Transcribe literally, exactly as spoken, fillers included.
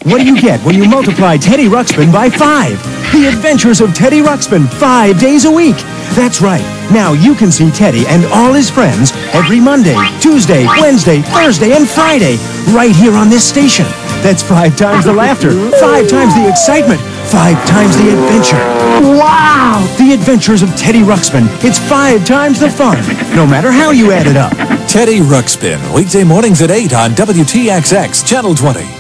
What do you get when you multiply Teddy Ruxpin by five? The Adventures of Teddy Ruxpin, five days a week. That's right. Now you can see Teddy and all his friends every Monday, Tuesday, Wednesday, Thursday, and Friday, right here on this station. That's five times the laughter, five times the excitement, five times the adventure. Wow! The Adventures of Teddy Ruxpin. It's five times the fun, no matter how you add it up. Teddy Ruxpin, weekday mornings at eight on W T X X, Channel twenty.